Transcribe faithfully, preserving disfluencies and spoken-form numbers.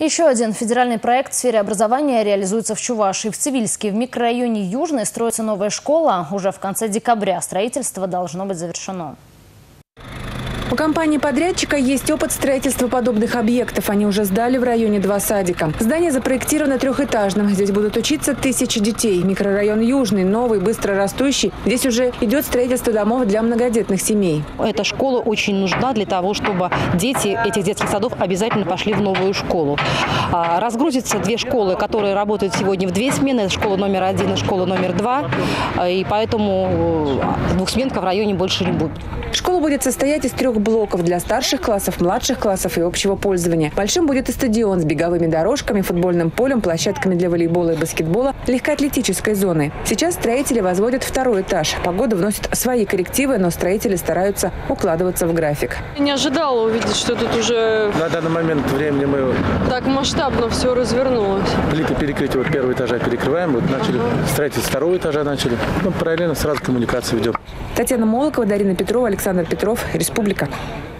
Еще один федеральный проект в сфере образования реализуется в Чувашии. В Цивильске, в микрорайоне Южный, строится новая школа. Уже в конце декабря строительство должно быть завершено. У компании-подрядчика есть опыт строительства подобных объектов. Они уже сдали в районе два садика. Здание запроектировано трехэтажным. Здесь будут учиться тысячи детей. Микрорайон Южный, новый, быстро растущий. Здесь уже идет строительство домов для многодетных семей. Эта школа очень нужна для того, чтобы дети этих детских садов обязательно пошли в новую школу. Разгрузятся две школы, которые работают сегодня в две смены. Это школа номер один и школа номер два. И поэтому двухсменка в районе больше не будет. Школа будет состоять из трех блоков для старших классов, младших классов и общего пользования. Большим будет и стадион с беговыми дорожками, футбольным полем, площадками для волейбола и баскетбола, легкоатлетической зоной. Сейчас строители возводят второй этаж. Погода вносит свои коррективы, но строители стараются укладываться в график. Не ожидала увидеть, что тут уже на данный момент времени мы так масштабно все развернулось. Плиты перекрытия вот первого этажа перекрываем, вот начали ага. строительство второго этажа начали. Ну, параллельно сразу коммуникацию ведем. Татьяна Молокова, Дарина Петрова, Александр Петров, Республика.